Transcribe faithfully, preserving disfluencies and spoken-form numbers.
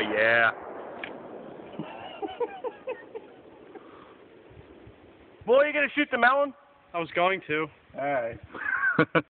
yeah. Boy, you gonna shoot the melon? I was going to. All right.